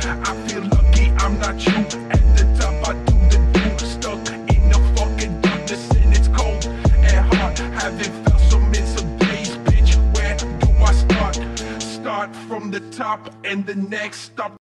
I feel lucky I'm not you. At the top I do the do. Stuck in the fucking darkness and it's cold and hard. Haven't felt so in some days, bitch. Where do I start? Start from the top and the next stop